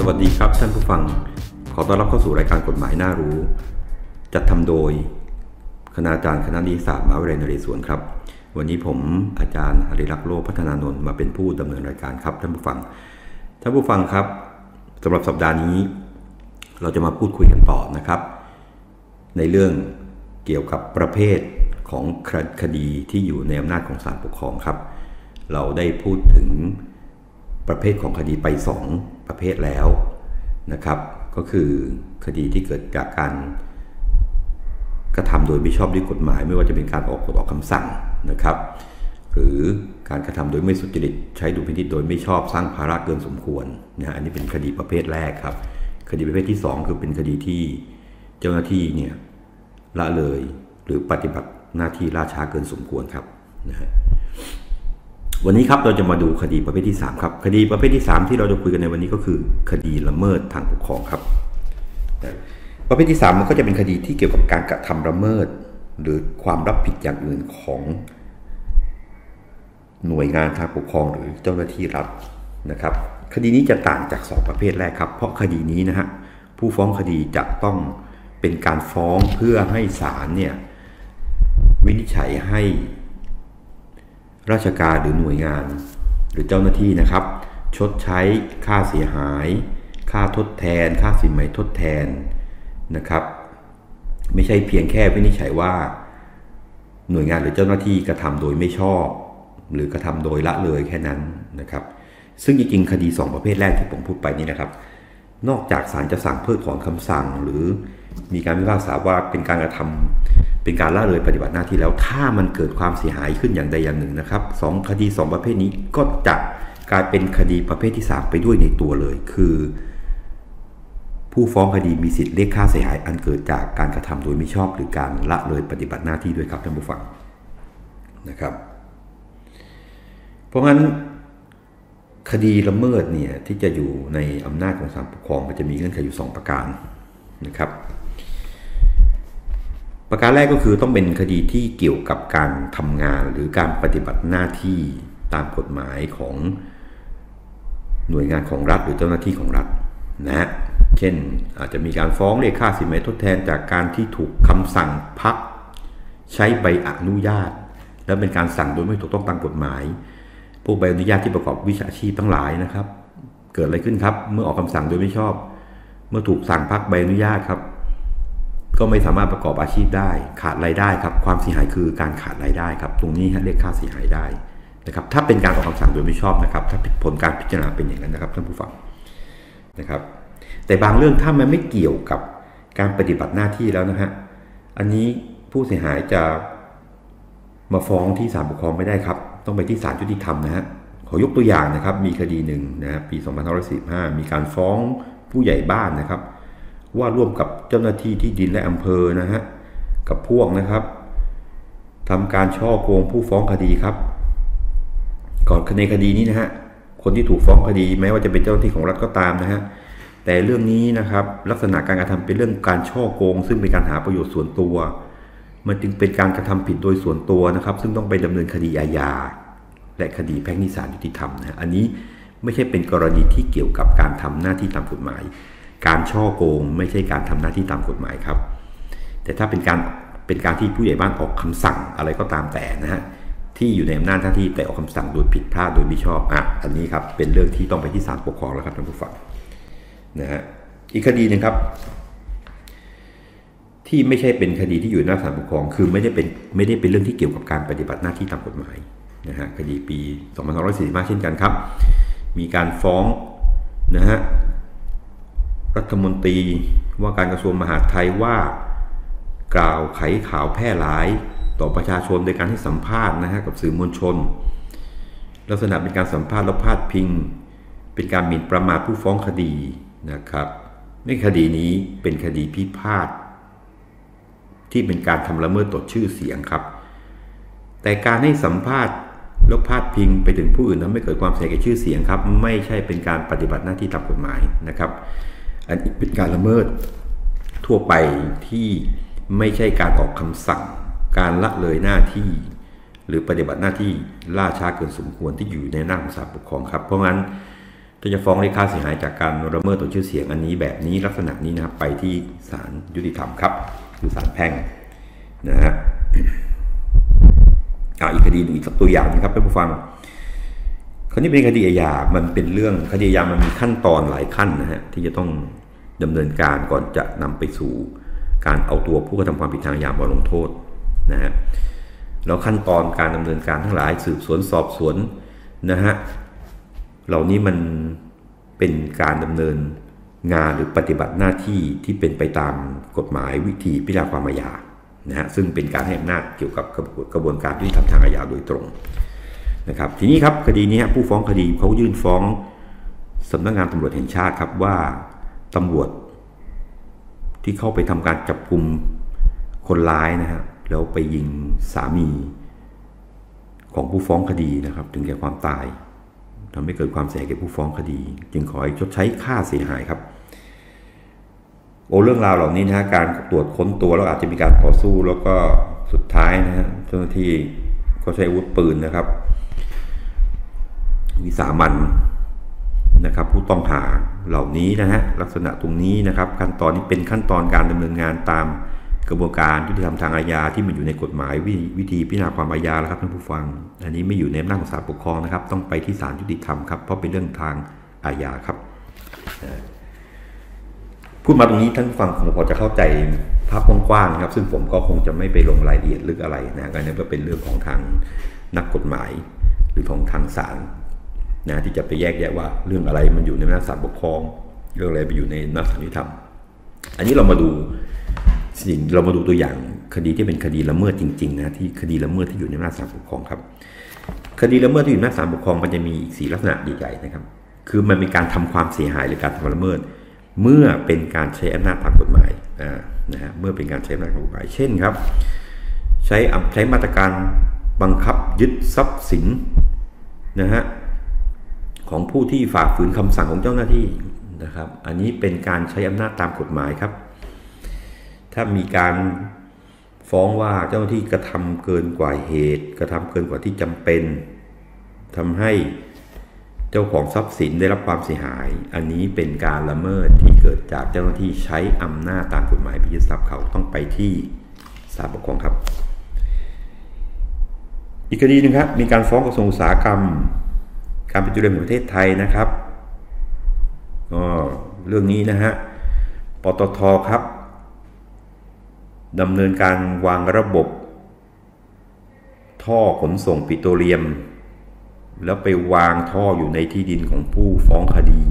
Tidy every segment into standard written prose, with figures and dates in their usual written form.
วัสดีครับท่านผู้ฟังขอต้อนรับเข้าสู่รายการกฎหมายน่ารู้จัดทำโดยคณาจารย์คณะนิติศาสตร์มหาวิทยาลัยนเรศวรครับวันนี้ผมอาจารย์หฤลักษณ์โลภพัฒนานนท์มาเป็นผู้ดำเนินรายการครับท่านผู้ฟังครับสำหรับสัปดาห์นี้เราจะมาพูดคุยกันต่อนะครับในเรื่องเกี่ยวกับประเภทของคดีที่อยู่ในอำนาจของศาลปกครองครับเราได้พูดถึงประเภทของคดีไป2ประเภทแล้วนะครับก็คือคดีที่เกิดจากการกระทำโดยไม่ชอบด้วยกฎหมายไม่ว่าจะเป็นการออกกฎออกคำสั่งนะครับหรือการกระทำโดยไม่สุจริตใช้ดุลพินิจโดยไม่ชอบสร้างภาระเกินสมควรนะอันนี้เป็นคดีประเภทแรกครับคดีประเภทที่2คือเป็นคดีที่เจ้าหน้าที่เนี่ยละเลยหรือปฏิบัติหน้าที่ล่าช้าเกินสมควรครับนะฮะวันนี้ครับเราจะมาดูคดีประเภทที่3ครับคดีประเภทที่3ที่เราจะคุยกันในวันนี้ก็คือคดีละเมิดทางปกครองครับประเภทที่3มันก็จะเป็นคดีที่เกี่ยวกับการกระทำละเมิดหรือความรับผิดอย่างอื่นของหน่วยงานทางปกครองหรือเจ้าหน้าที่รัฐนะครับคดีนี้จะต่างจาก2ประเภทแรกครับเพราะคดีนี้นะฮะผู้ฟ้องคดีจะต้องเป็นการฟ้องเพื่อให้ศาลเนี่ยวินิจฉัยให้ราชการหรือหน่วยงานหรือเจ้าหน้าที่นะครับชดใช้ค่าเสียหายค่าทดแทนค่าสินไหมทดแทนนะครับไม่ใช่เพียงแค่วินิจฉัยว่าหน่วยงานหรือเจ้าหน้าที่กระทำโดยไม่ชอบหรือกระทำโดยละเลยแค่นั้นนะครับซึ่งจริงๆคดี2ประเภทแรกที่ผมพูดไปนี่นะครับนอกจากศาลจะสั่งเพิกถอนคำสั่งหรือมีการพิพากษาว่าเป็นการกระทำเป็นการละเลยปฏิบัติหน้าที่แล้วถ้ามันเกิดความเสียหายขึ้นอย่างใดอย่างหนึ่งนะครับคดี2ประเภทนี้ก็จะกลายเป็นคดีประเภทที่3ไปด้วยในตัวเลยคือผู้ฟ้องคดีมีสิทธิ์เรียกค่าเสียหายอันเกิดจากการกระทำโดยไม่ชอบหรือการละเลยปฏิบัติหน้าที่ด้วยครับท่านผู้ฟังนะครับเพราะงั้นคดีละเมิดเนี่ยที่จะอยู่ในอำนาจของศาลปกครองมันจะมีเงื่อนไขอยู่2ประการนะครับประการแรกก็คือต้องเป็นคดีที่เกี่ยวกับการทำงานหรือการปฏิบัติหน้าที่ตามกฎหมายของหน่วยงานของรัฐหรือเจ้าหน้าที่ของรัฐนะเช่นอาจจะมีการฟ้องเรียกค่าสินไหมทดแทนจากการที่ถูกคำสั่งพักใช้ใบอนุญาตและเป็นการสั่งโดยไม่ถูกต้องตามกฎหมายพวกใบอนุญาตที่ประกอบวิชาชีพทั้งหลายนะครับเกิดอะไรขึ้นครับเมื่อออกคำสั่งโดยไม่ชอบเมื่อถูกสั่งพักใบอนุญาตครับก็ไม่สามารถประกอบอาชีพได้ขาดรายได้ครับความเสียหายคือการขาดรายได้ครับตรงนี้เรียกค่าเสียหายได้นะครับถ้าเป็นการออกคำสั่งโดยไม่ชอบนะครับถ้าผลการพิจารณาเป็นอย่างนั้นนะครับท่านผู้ฟังนะครับแต่บางเรื่องถ้ามันไม่เกี่ยวกับการปฏิบัติหน้าที่แล้วนะฮะอันนี้ผู้เสียหายจะมาฟ้องที่ศาลปกครองไม่ได้ครับต้องไปที่ศาลยุติธรรมนะฮะขอยกตัวอย่างนะครับมีคดีหนึ่งนะปี2545มีการฟ้องผู้ใหญ่บ้านนะครับว่าร่วมกับเจ้าหน้าที่ที่ดินและอำเภอนะฮะกับพวกนะครับทำการช่อโกงผู้ฟ้องคดีครับก่อนในคดีนี้นะฮะคนที่ถูกฟ้องคดีแม้ว่าจะเป็นเจ้าหน้าที่ของรัฐก็ตามนะฮะแต่เรื่องนี้นะครับลักษณะการกระทำเป็นเรื่องการช่อโกงซึ่งเป็นการหาประโยชน์ส่วนตัวมันจึงเป็นการกระทำผิดโดยส่วนตัวนะครับซึ่งต้องไปดำเนินคดีอาญาและคดีแพ่งที่ศาลยุติธรรมนะอันนี้ไม่ใช่เป็นกรณีที่เกี่ยวกับการทำหน้าที่ตามกฎหมายการช่อโกงไม่ใช่การทำหน้าที่ตามกฎหมายครับแต่ถ้าเป็นการที่ผู้ใหญ่บ้านออกคำสั่งอะไรก็ตามแต่นะฮะที่อยู่ในอำนาจหน้าที่แต่ออกคำสั่งโดยผิดพลาดโดยไม่ชอบอันนี้ครับเป็นเรื่องที่ต้องไปที่ศาลปกครองแล้วครับท่านผู้ฟังนะฮะอีกคดีนึงครับที่ไม่ใช่เป็นคดีที่อยู่ในหน้าศาลปกครองคือไม่ได้เป็นเรื่องที่เกี่ยวกับการปฏิบัติหน้าที่ตามกฎหมายนะฮะคดีปี2545เช่นกันครับมีการฟ้องนะฮะรัฐมนตรีว่าการกระทรวงมหาดไทยว่ากล่าวไขข่าวแพร่หลายต่อประชาชนโดยการให้สัมภาษณ์นะฮะกับสื่อมวลชนลักษณะเป็นการสัมภาษณ์และพาดพิงเป็นการหมิ่นประมาทผู้ฟ้องคดีนะครับในคดีนี้เป็นคดีพิพาทที่เป็นการทำละเมิดต่อชื่อเสียงครับแต่การให้สัมภาษณ์แล้วพาดพิงไปถึงผู้อื่นทำให้เกิดความเสียหายแก่ชื่อเสียงครับไม่ใช่เป็นการปฏิบัติหน้าที่ตามกฎหมายนะครับอันนี้เป็นการละเมิดทั่วไปที่ไม่ใช่การออกคำสั่งการละเลยหน้าที่หรือปฏิบัติหน้าที่ล่าช้าเกินสมควรที่อยู่ในหน้าของศาลปกครองครับเพราะงั้นถ้าจะฟ้องเรียกค่าเสียหายจากการละเมิดต่อชื่อเสียงอันนี้แบบนี้ลักษณะนี้นะครับไปที่ศาลยุติธรรมครับคือศาลแพ่งนะฮะอีกคดีหนึ่งอีกตัวอย่างนะครับท่านผู้ฟังคดีเป็นคดีอาญามันเป็นเรื่องคดีอาญามันมีขั้นตอนหลายขั้นนะฮะที่จะต้องดำเนินการก่อนจะนำไปสู่การเอาตัวผู้กระทำความผิดทางอาญามาลงโทษนะฮะแล้วขั้นตอนการดำเนินการทั้งหลายสืบสวนสอบสวนนะฮะเหล่านี้มันเป็นการดำเนินงานหรือปฏิบัติหน้าที่ที่เป็นไปตามกฎหมายวิธีพิจารณาความอาญานะฮะซึ่งเป็นการให้อำนาจเกี่ยวกับกระบวนการยุติธรรมทางอาญาโดยตรงนะครับทีนี้ครับคดีนี้ผู้ฟ้องคดีเขายื่นฟ้องสำนักงานตำรวจแห่งชาติครับว่าตำรวจที่เข้าไปทำการจับกุมคนร้ายนะฮะแล้วไปยิงสามีของผู้ฟ้องคดีนะครับถึงแก่ความตายทำให้เกิดความเสียหายแก่ผู้ฟ้องคดีจึงขอให้ชดใช้ค่าเสียหายครับเรื่องราวเหล่านี้นะฮะการตรวจค้นตัวแล้วอาจจะมีการต่อสู้แล้วก็สุดท้ายนะฮะเจ้าหน้าที่ก็ใช้อาวุธปืนนะครับวิสามันนะครับผู้ต้องหาเหล่านี้นะฮะลักษณะตรงนี้นะครับขั้นตอนนี้เป็นขั้นตอนการดำเนินงานตามกระบวนการยุติธรรมทางอาญาที่มันอยู่ในกฎหมายวิธีพิจารณาความอาญาแล้วครับท่านผู้ฟังอันนี้ไม่อยู่ในอำนาจของศาลปกครองนะครับต้องไปที่ศาลยุติธรรมครับเพราะเป็นเรื่องทางอาญาครับพูดมาตรงนี้ท่านผู้ฟังคงพอจะเข้าใจภาพกว้างๆนะครับซึ่งผมก็คงจะไม่ไปลงรายละเอียดลึกอะไรนะอันนี้ก็เป็นเรื่องของทางนักกฎหมายหรือของทางศาลนะที่จะไปแยกแยะว่าเรื่องอะไรมันอยู่ในอำนาจศาลปกครองเรื่องอะไรไปอยู่ในอำนาจศาลยุติธรรมอันนี้เรามาดูตัวอย่างคดีที่เป็นคดีละเมิดจริงๆนะที่คดีละเมิดที่อยู่ในอำนาจศาลปกครองครับคดีละเมิดที่อยู่ในอำนาจศาลปกครองมันจะมีอีก4ลักษณะใหญ่ๆนะครับคือมันเป็นการทำความเสียหายหรือการทำละเมิดเมื่อเป็นการใช้อำนาจตามกฎหมายนะฮะเมื่อเป็นการใช้อำนาจตามกฎหมายเช่นครับใช้มาตรการบังคับยึดทรัพย์สินนะฮะของผู้ที่ฝ่าฝืนคำสั่งของเจ้าหน้าที่นะครับอันนี้เป็นการใช้อำนาจตามกฎหมายครับถ้ามีการฟ้องว่าเจ้าหน้าที่กระทำเกินกว่าเหตุกระทำเกินกว่าที่จำเป็นทำให้เจ้าของทรัพย์สินได้รับความเสียหายอันนี้เป็นการละเมิดที่เกิดจากเจ้าหน้าที่ใช้อำนาจตามกฎหมายไปยึดทรัพย์เขาต้องไปที่ศาลปกครองครับอีกคดีหนึ่งครับมีการฟ้องกระทรวงอุตสาหกรรมการปิโตรเลียมแห่งประเทศไทยนะครับเรื่องนี้นะฮะปตท.ครับดำเนินการวางระบบท่อขนส่งปิโตรเลียมแล้วไปวางท่ออยู่ในที่ดินของผู้ฟ้องคดี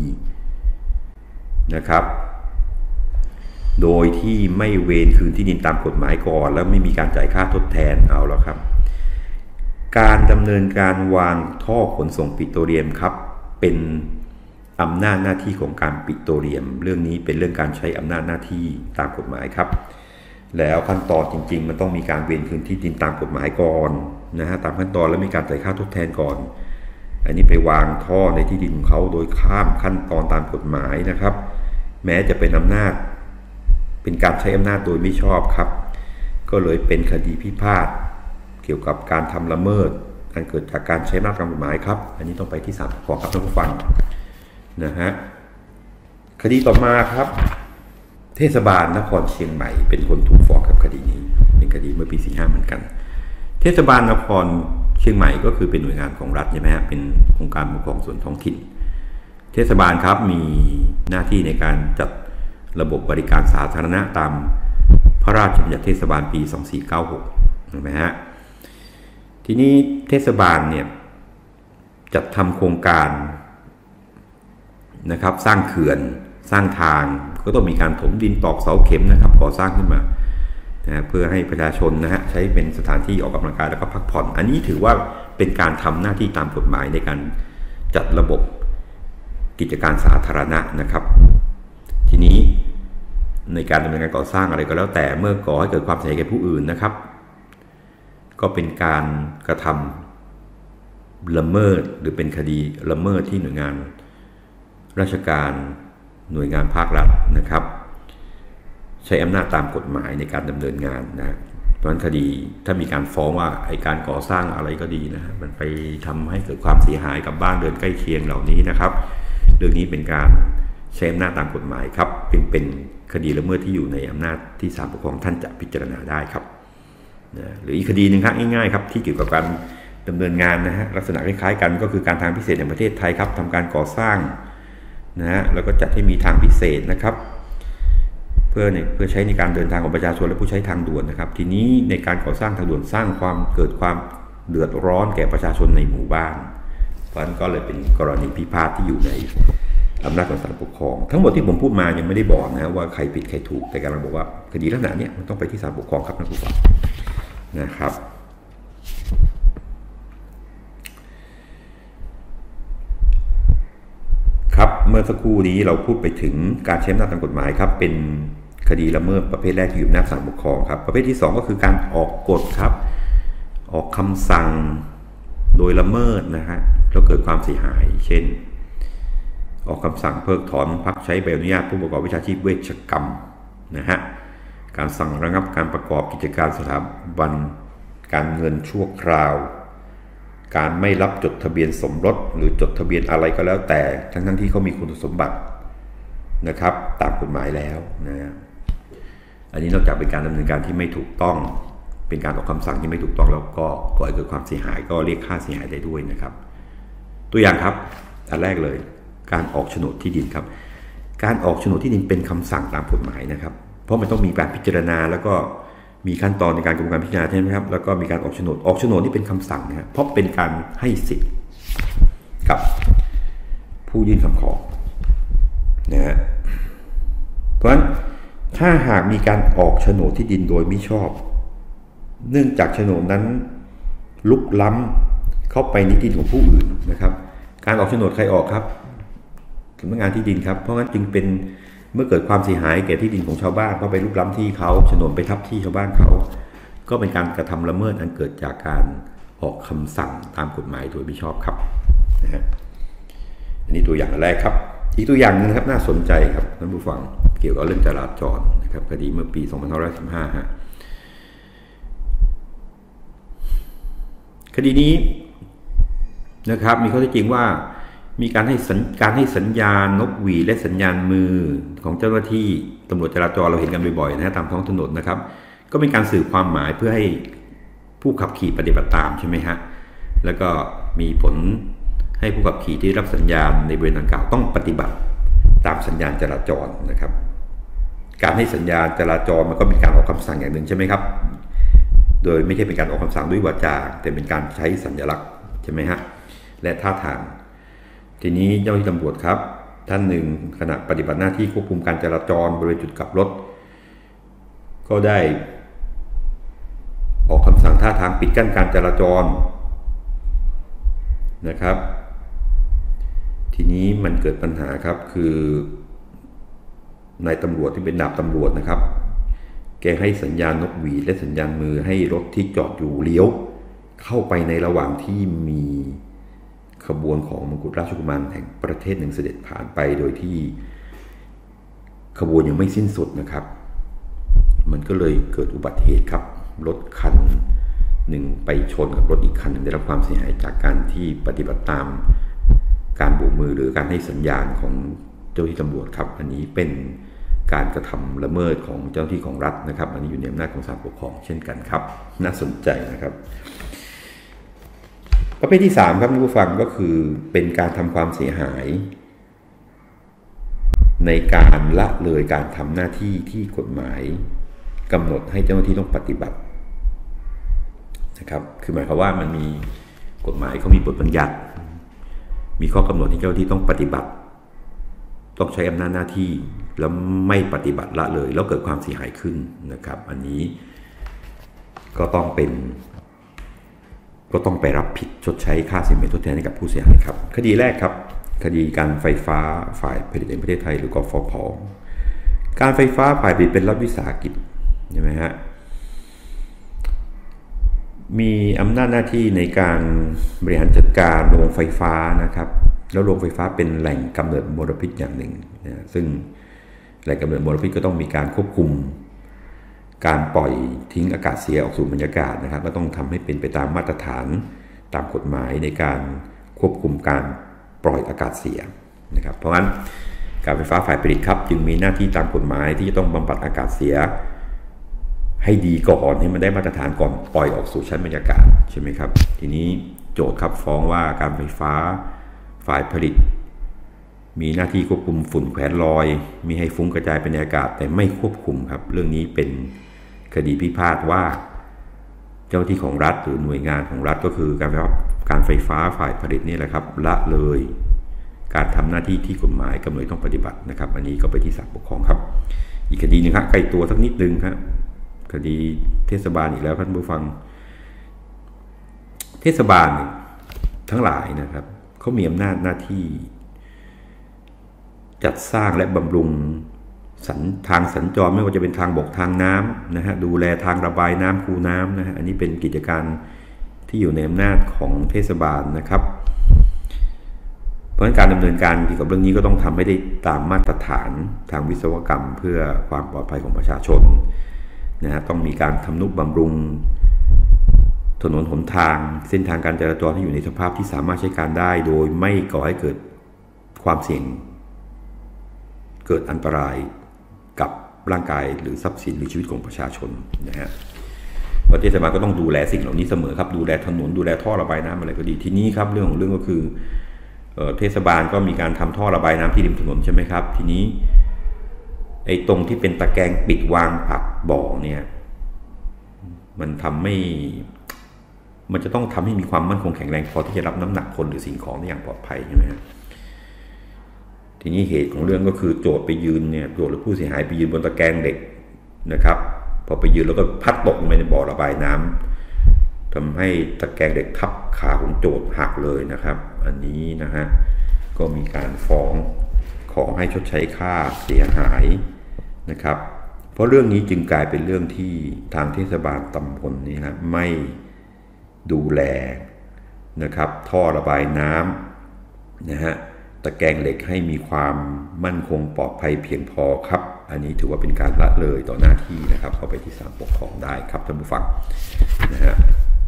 นะครับโดยที่ไม่เวรคืนที่ดินตามกฎหมายก่อนแล้วไม่มีการจ่ายค่าทดแทนเอาแล้วครับการดำเนินการวางท่อขนส่งปิโตรเลียมครับเป็นอำนาจหน้าที่ของการปิโตรเลียมเรื่องนี้เป็นเรื่องการใช้อำนาจหน้าที่ตามกฎหมายครับแล้วขั้นตอนจริงๆมันต้องมีการเวรคืนที่ดินตามกฎหมายก่อนนะฮะตามขั้นตอนแล้วมีการจ่ายค่าทดแทนก่อนอันนี้ไปวางท่อในที่ดินของเขาโดยข้ามขั้นตอนตามกฎหมายนะครับแม้จะเป็นอำนาจเป็นการใช้อำนาจโดยไม่ชอบครับก็เลยเป็นคดีพิพาทเกี่ยวกับการทำละเมิดอันเกิดจากการใช้อำนาจตามกฎหมายครับอันนี้ต้องไปที่ศาลปกครองครับท่านผู้ฟังนะฮะคดีต่อมาครับเทศบาลนครเชียงใหม่เป็นคนถูกฟ้องกับคดีนี้เป็นคดีเมื่อปี45เหมือนกันเทศบาลนครเชียงใหม่ก็คือเป็นหน่วยงานของรัฐใช่ไหมฮะเป็นโครงการปกครองส่วนท้องถิ่นเทศบาลครับมีหน้าที่ในการจัดระบบบริการสาธารณะตามพระราชบัญญัติเทศบาลปี2496ถูกไหมฮะทีนี้เทศบาลเนี่ยจัดทำโครงการนะครับสร้างเขื่อนสร้างทางก็ต้องมีการถมดินตอกเสาเข็มนะครับก่อสร้างขึ้นมานะเพื่อให้ประชาชนนะฮะใช้เป็นสถานที่ออกกำลังกายแล้วก็พักผ่อนอันนี้ถือว่าเป็นการทำหน้าที่ตามกฎหมายในการจัดระบบกิจการสาธารณะนะครับทีนี้ในการดำเนินการก่อสร้างอะไรก็แล้วแต่เมื่อก่อให้เกิดความเสียหายแก่ผู้อื่นนะครับก็เป็นการกระทำละเมิดหรือเป็นคดีละเมิดที่หน่วยงานราชการหน่วยงานภาครัฐนะครับใช้อำนาจตามกฎหมายในการดำเนินงานนะเพราะฉะนั้นคดีถ้ามีการฟ้องว่าไอ้การก่อสร้างอะไรก็ดีนะมันไปทำให้เกิดความเสียหายกับบ้านเรือนใกล้เคียงเหล่านี้นะครับเรื่องนี้เป็นการใช้อำนาจตามกฎหมายครับเป็นคดีละเมิดที่อยู่ในอำนาจที่ศาลปกครองท่านจะพิจารณาได้ครับหรืออีกคดีหนึ่งครับง่ายๆครับที่เกี่ยวกับการดำเนินงานนะฮะลักษณะคล้ายๆกันก็คือการทางพิเศษในประเทศไทยครับทำการก่อสร้างนะฮะแล้วก็จัดให้มีทางพิเศษนะครับเพื่อใช้ในการเดินทางของประชาชนและผู้ใช้ทางด่วนนะครับทีนี้ในการก่อสร้างทางด่วนสร้างเกิดความเดือดร้อนแก่ประชาชนในหมู่บ้านเพราะฉะนั้นก็เลยเป็นกรณีพิพาทที่อยู่ในอำนาจของศาลปกครองทั้งหมดที่ผมพูดมายังไม่ได้บอกนะว่าใครผิดใครถูกแต่กำลังบอกว่าคดีลักษณะนี้มันต้องไปที่ศาลปกครองครับท่านผู้ฟังนะครับครับเมื่อสักครู่นี้เราพูดไปถึงการใช้อำนาจทางกฎหมายครับเป็นคดีละเมิดประเภทแรกที่อยู่ในอำนาจศาลปกครองครับประเภทที่2ก็คือการออกกฎครับออกคำสั่งโดยละเมิดนะฮะแล้วเกิดความเสียหายเช่นออกคำสั่งเพิกถอนพักใช้ใบอนุญาตผู้ประกอบวิชาชีพเวชกรรมนะฮะการสั่งระงับการประกอบกิจการสถาบันการเงินชั่วคราวการไม่รับจดทะเบียนสมรสหรือจดทะเบียนอะไรก็แล้วแต่ทั้งที่เขามีคุณสมบัตินะครับตามกฎหมายแล้วนะอันนี้นอกจากเป็นการดำเนินการที่ไม่ถูกต้องเป็นการออกคำสั่งที่ไม่ถูกต้องแล้วก็ก่อให้เกิดความเสียหายก็เรียกค่าเสียหายได้ด้วยนะครับตัวอย่างครับอันแรกเลยการออกโฉนดที่ดินครับการออกโฉนดที่ดินเป็นคำสั่งตามกฎหมายนะครับเพราะมันต้องมีการพิจารณาแล้วก็มีขั้นตอนในการกระบวนการพิจารณาใช่ไหมครับแล้วก็มีการออกโฉนดนี่เป็นคำสั่งนะครับเพราะเป็นการให้สิทธิ์กับผู้ยื่นคำขอนะฮะเพราะฉะนั้นถ้าหากมีการออกโฉนดที่ดินโดยมิชอบเนื่องจากโฉนดนั้นลุกล้ำเข้าไปในที่ดินของผู้อื่นนะครับการออกโฉนดใครออกครับสำนักงานที่ดินครับเพราะงั้นจึงเป็นเมื่อเกิดความเสียหายแก่ที่ดินของชาวบ้านเพราะไปลุกล้ำที่เขาโฉนดไปทับที่ชาวบ้านเขาก็เป็นการกระทำละเมิดอันเกิดจากการออกคำสั่งตามกฎหมายโดยมิชอบครับนะฮะอันนี้ตัวอย่างแรกครับอีกตัวอย่างนึงครับน่าสนใจครับท่านผู้ฟังเกี่ยวกับเรื่องจราจรนะครับคดีเมื่อปี2515ฮะคดีนี้นะครับมีข้อเท็จจริงว่ามีการให้สัญญาณนกหวีดและสัญญาณมือของเจ้าหน้าที่ตำรวจจราจรเราเห็นกันบ่อยๆนะตามท้องถนนนะครับก็เป็นการสื่อความหมายเพื่อให้ผู้ขับขี่ปฏิบัติตามใช่ไหมฮะแล้วก็มีผลให้ผู้ขับขี่ที่รับสัญญาณในบริเวณดังกล่าวต้องปฏิบัติตามสัญญาณจราจรนะครับการให้สัญญาณจราจรมันก็เป็นการออกคำสั่งอย่างหนึ่งใช่ไหมครับโดยไม่ใช่เป็นการออกคำสั่งด้วยวาจาแต่เป็นการใช้สัญลักษณ์ใช่ไหมฮะและท่าทางทีนี้เจ้าหน้าที่ตำรวจครับท่านหนึ่งขณะปฏิบัติหน้าที่ควบคุมการจราจรบริเวณจุดกลับรถก็ได้ออกคำสั่งท่าทางปิดกั้นการจราจรนะครับทีนี้มันเกิดปัญหาครับคือนายตำรวจที่เป็นดาบตำรวจนะครับแกให้สัญญาณนกหวีดและสัญญาณมือให้รถที่จอดอยู่เลี้ยวเข้าไปในระหว่างที่มีขบวนของมกุฎราชกุมารแห่งประเทศหนึ่งเสด็จผ่านไปโดยที่ขบวนยังไม่สิ้นสุดนะครับมันก็เลยเกิดอุบัติเหตุครับรถคันหนึ่งไปชนกับรถอีกคันหนึ่งได้รับความเสียหายจากการที่ปฏิบัติตามการโบกมือหรือการให้สัญญาณของเจ้าหน้าที่ตำรวจครับอันนี้เป็นการกระทำละเมิดของเจ้าหน้าที่ของรัฐนะครับอันนี้อยู่ในอำนาจของศาลปกครองเช่นกันครับน่าสนใจนะครับประเภทที่3ครับท่านผู้ฟังก็คือเป็นการทำความเสียหายในการละเลยการทำหน้าที่ที่กฎหมายกำหนดให้เจ้าหน้าที่ต้องปฏิบัตินะครับคือหมายความว่ามันมีกฎหมายเขามีบทบัญญัติมีข้อกำหนดที่เจ้าหน้าที่ต้องปฏิบัติต้องใช้อำนาจหน้าที่แล้วไม่ปฏิบัติละเลยแล้วเกิดความเสียหายขึ้นนะครับอันนี้ก็ต้องไปรับผิดชดใช้ค่าสินไหมทดแทนให้กับผู้เสียหายครับคดีแรกครับคดีการไฟฟ้าฝ่ายผลิตแห่งประเทศไทยหรือกฟผ.การไฟฟ้าฝ่ายผลิตเป็นรัฐวิสาหกิจใช่ไหมฮะมีอำนาจหน้าที่ในการบริหารจัดการโรงไฟฟ้านะครับแล้วโรงไฟฟ้าเป็นแหล่งกำเนิดมลพิษอย่างหนึ่งนะซึ่งแหล่งกำเนิดมลพิษก็ต้องมีการควบคุมการปล่อยทิ้งอากาศเสียออกสู่บรรยากาศนะครับก็ต้องทำให้เป็นไปตามมาตรฐานตามกฎหมายในการควบคุมการปล่อยอากาศเสียนะครับเพราะงั้นการไฟฟ้าฝ่ายผลิตครับจึงมีหน้าที่ตามกฎหมายที่จะต้องบำบัดอากาศเสียให้ดีก่อนให้มันได้มาตรฐานก่อนปล่อยออกสู่ชั้นบรรยากาศใช่ไหมครับทีนี้โจทย์ครับฟ้องว่าการไฟฟ้าฝ่ายผลิตมีหน้าที่ควบคุมฝุ่นแขวนลอยมีให้ฟุ้งกระจายไปในอากาศแต่ไม่ควบคุมครับเรื่องนี้เป็นคดีพิพาทว่าเจ้าหน้าที่ของรัฐหรือหน่วยงานของรัฐก็คือการไฟฟ้าฝ่ายผลิตนี่แหละครับละเลยการทำหน้าที่ที่กฎหมายกำหนดต้องปฏิบัตินะครับอันนี้ก็ไปที่ศาลปกครองครับอีกคดีนึงครับใกล้ตัวสักนิดนึงครับคดีเทศบาลอีกแล้วท่านผู้ฟังเทศบาลทั้งหลายนะครับเขามีอำนาจหน้าที่จัดสร้างและบำรุงทางสัญจรไม่ว่าจะเป็นทางบกทางน้ำนะฮะดูแลทางระบายน้ำคูน้ำนะฮะอันนี้เป็นกิจการที่อยู่ในอำนาจของเทศบาลนะครับเพราะฉะนั้นการดำเนินการเกี่ยวกับเรื่องนี้ก็ต้องทำให้ได้ตามมาตรฐานทางวิศวกรรมเพื่อความปลอดภัยของประชาชนนะฮะต้องมีการทำนุบำรุงถนนหนทางเส้นทางการจราจรที่อยู่ในสภาพที่สามารถใช้การได้โดยไม่ก่อให้เกิดความเสี่ยงเกิดอันตรายกับร่างกายหรือทรัพย์สินหรือชีวิตของประชาชนนะฮะเทศบาลก็ต้องดูแลสิ่งเหล่านี้เสมอครับดูแลถนนดูแลท่อระบายน้ำอะไรก็ดีทีนี้ครับเรื่องของเรื่องก็คือเทศบาลก็มีการทำท่อระบายน้ำที่ริมถนนใช่ไหมครับทีนี้ไอ้ตรงที่เป็นตะแกรงปิดวางผักบ่อเนี่ยมันจะต้องทำให้มีความมั่นคงแข็งแรงพอที่จะรับน้ำหนักคนหรือสิ่งของได้อย่างปลอดภัยใช่ไหมครับทีนี้เหตุของเรื่องก็คือโจทย์ไปยืนเนี่ยโจทย์หรือผู้เสียหายไปยืนบนตะแกรงเหล็กนะครับพอไปยืนแล้วก็พัดตกลงไปในบ่อระบายน้ำทำให้ตะแกรงเหล็กทับขาของโจทย์หักเลยนะครับอันนี้นะฮะก็มีการฟ้องขอให้ชดใช้ค่าเสียหายนะครับเพราะเรื่องนี้จึงกลายเป็นเรื่องที่ทางเทศบาลตำบลนี้นะไม่ดูแลนะครับท่อระบายน้ำนะฮะตะแกรงเหล็กให้มีความมั่นคงปลอดภัยเพียงพอครับอันนี้ถือว่าเป็นการละเลยต่อหน้าที่นะครับเข้าไปที่ศาลปกครองได้ครับท่านผู้ฟังนะฮะ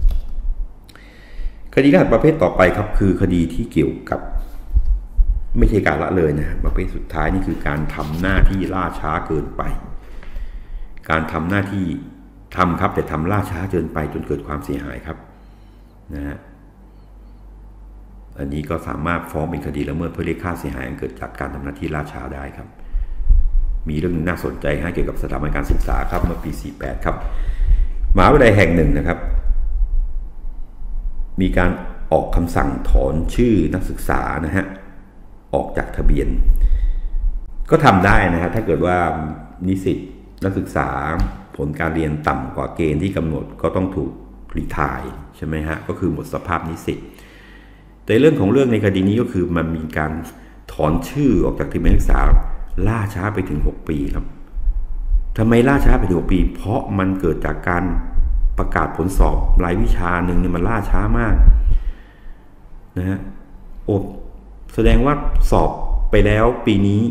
คดีการประเภทต่อไปครับคือคดีที่เกี่ยวกับไม่ใช่การละเลยนะประเภทสุดท้ายนี่คือการทำหน้าที่ล่าช้าเกินไปการทำหน้าที่ทำครับแต่ทำล่าช้าเกินไปจนเกิดความเสียหายครับนะฮะอันนี้ก็สามารถฟ้องเป็นคดีละเมิดเพื่อเรียกค่าเสียหายอันเกิดจากการทำหน้าที่ล่าช้าได้ครับมีเรื่องนึงน่าสนใจเกี่ยวกับสถาบันการศึกษาครับเมื่อปี 48 ครับมหาวิทยาลัยแห่งหนึ่งนะครับมีการออกคำสั่งถอนชื่อนักศึกษานะฮะออกจากทะเบียนก็ทำได้นะฮะถ้าเกิดว่านิสิตนักศึกษาผลการเรียนต่ำกว่าเกณฑ์ที่กำหนดก็ต้องถูกรีไทร์ใช่ไหมฮะก็คือหมดสภาพนิสิตแต่เรื่องของเรื่องในคดีนี้ก็คือมันมีการถอนชื่อออกจากทะเบียนนักศึกษาล่าช้าไปถึง6 ปีครับทำไมล่าช้าไปถึง6 ปีเพราะมันเกิดจากการประกาศผลสอบรายวิชาหนึ่งเนี่ยมันล่าช้ามากนะฮะแสดงว่าสอบไปแล้วปีนี้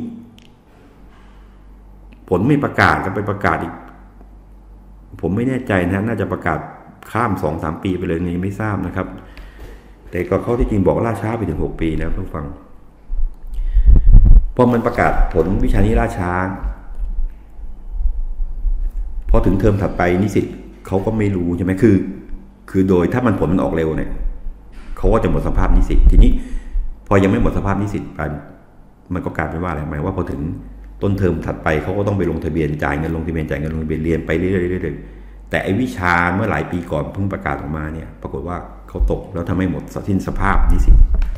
ผลไม่ประกาศก็ไปประกาศอีกผมไม่แน่ใจนะน่าจะประกาศข้าม 2-3 ปีไปเลยนี่ไม่ทราบนะครับแต่ก็เขาที่จริงบอกล่าช้าไปถึง6 ปีนะทุกฟังพอมันประกาศผลวิชานี้ล่าช้าพอถึงเทอมถัดไปนิสิตเขาก็ไม่รู้ใช่ไหมคือโดยถ้ามันผลมันออกเร็วเนี่ยเขาก็จะหมดสภาพนิสิตทีนี้พอยังไม่หมดสภาพนิสิตไปมันก็กลายเป็นว่าอะไรหมายว่าพอถึงต้นเทอมถัดไปเขาก็ต้องไปลงทะเบียนจ่ายเงินลงทะเบียนจ่ายเงินลงทะเบียนเรียนไปเรื่อยๆแต่ไอ้วิชาเมื่อหลายปีก่อนเพิ่งประกาศออกมาเนี่ยปรากฏว่าเขาตกแล้วทำให้หมดสิ้นสภาพนิสิต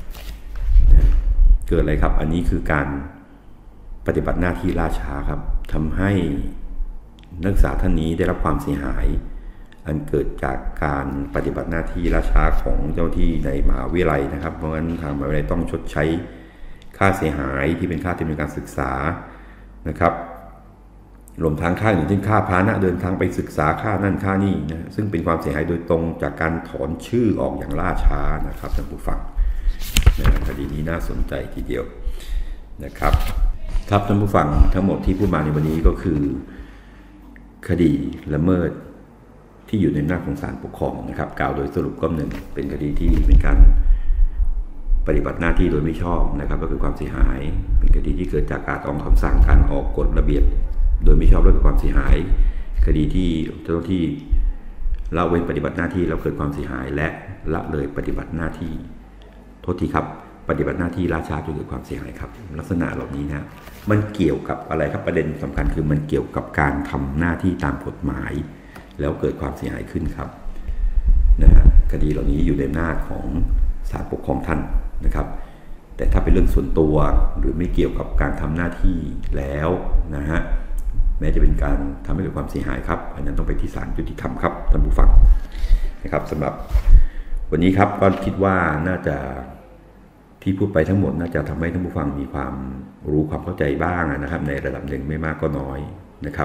เกิดอะไรครับอันนี้คือการปฏิบัติหน้าที่ล่าช้าครับทำให้นักศึกษาท่านนี้ได้รับความเสียหายอันเกิดจากการปฏิบัติหน้าที่ล่าช้าของเจ้าที่ในมหาวิทยาลัยนะครับเพราะงั้นทางมหาวิทยาลัยต้องชดใช้ค่าเสียหายที่เป็นค่าที่มีการศึกษานะครับรวมทั้งค่าอื่นเช่นค่าพาหนะเดินทางไปศึกษาค่านั่นค่านี่นะซึ่งเป็นความเสียหายโดยตรงจากการถอนชื่อออกอย่างล่าช้านะครับท่านผู้ฟังคดีนี้น่าสนใจทีเดียวนะครับครับท่านผู้ฟังทั้งหมดที่พูดมาในวันนี้ก็คือคดีละเมิดที่อยู่ในอำนาจของศาลปกครองนะครับกล่าวโดยสรุปก็หนึ่งเป็นคดีที่เป็นการปฏิบัติหน้าที่โดยไม่ชอบนะครับก็คือความเสียหายเป็นคดีที่เกิดจากการออกคำสั่งการออกกฎระเบียบโดยไม่ชอบและเกิดความเสียหายคดีที่เจ้าหน้าที่ละเว้นปฏิบัติหน้าที่แล้วเกิดความเสียหายและละเลยปฏิบัติหน้าที่โทษทีครับปฏิบัติหน้าที่ล่าช้าจนเกิดความเสียหายครับลักษณะเหล่านี้นะมันเกี่ยวกับอะไรครับประเด็นสำคัญคือมันเกี่ยวกับการทำหน้าที่ตามกฎหมายแล้วเกิดความเสียหายขึ้นครับนะฮะคดีเหล่านี้อยู่ในอำนาจของศาลปกครองท่านนะครับแต่ถ้าเป็นเรื่องส่วนตัวหรือไม่เกี่ยวกับการทำหน้าที่แล้วนะฮะแม้จะเป็นการทำให้เกิดความเสียหายครับอันนั้นต้องไปที่ศาลยุติธรรมครับท่านผู้ฟังนะครับสำหรับวันนี้ครับก็คิดว่าน่าจะที่พูดไปทั้งหมดน่าจะทำให้ท่านผู้ฟังมีความรู้ความเข้าใจบ้างนะครับในระดับหนึ่งไม่มากก็น้อยนะครับ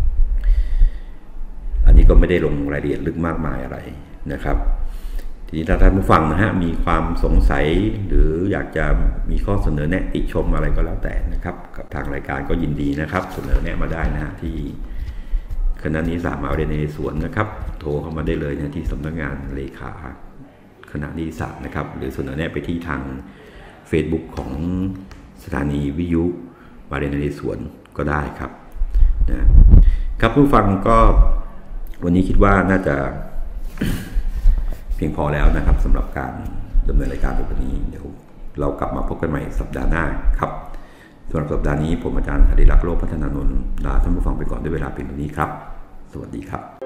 อันนี้ก็ไม่ได้ลงรายละเอียดลึกมากมายอะไรนะครับทีนี้ถ้าท่านผู้ฟังนะฮะมีความสงสัยหรืออยากจะมีข้อเสนอแนะติชมอะไรก็แล้วแต่นะครับกับทางรายการก็ยินดีนะครับเสนอแนะมาได้นะฮะที่คณะนิติศาสตร์มหาวิทยาลัยนเรศวรนะครับโทรเข้ามาได้เลยนะที่สำนักงานเลขาคณะนิติศาสตร์นะครับหรือเสนอแนะไปที่ทาง Facebook ของสถานีวิทยุมหาวิทยาลัยนเรศวรก็ได้ครับนะครับผู้ฟังก็วันนี้คิดว่าน่าจะ เพียงพอแล้วนะครับสำหรับการดำเนินรายการในวันนี้เดี๋ยวเรากลับมาพบกันใหม่สัปดาห์หน้าครับสำหรับสัปดาห์นี้ผมอาจารย์หฤลักษณ์ โลกพัฒนานนท์ลาท่านผู้ฟังไปก่อนด้วยเวลาเพียงเท่านี้ครับสวัสดีครับ